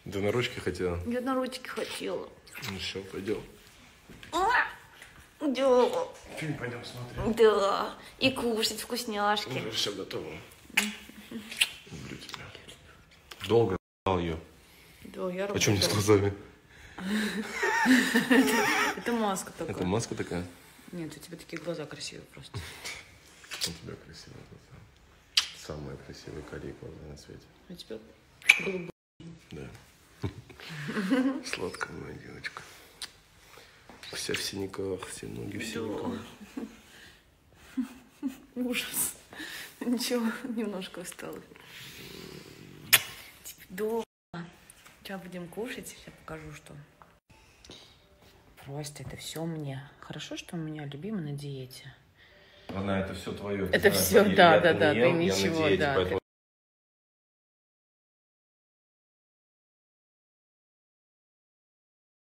Ты на ручке хотела? Я на ручке хотела. Ну все, пойдем. Да. Фильм пойдем смотреть. Да. И кушать вкусняшки. Уже все готово. Люблю тебя. Долго ее. Да, я А что мне с работала. глазами? Это маска такая. Это маска такая? Нет, у тебя такие глаза красивые просто. У тебя красивые глаза. Самые красивые карие глаза на свете. У тебя голубые. Да. Сладкая моя девочка. Вся в синяках, все ноги в синяках. Ужас. Ничего, немножко осталось. Да. Сейчас будем кушать. Сейчас покажу, что. Просто это все мне. Хорошо, что у меня любимый на диете. Она, это все твое. Это все, да, ты ничего, да.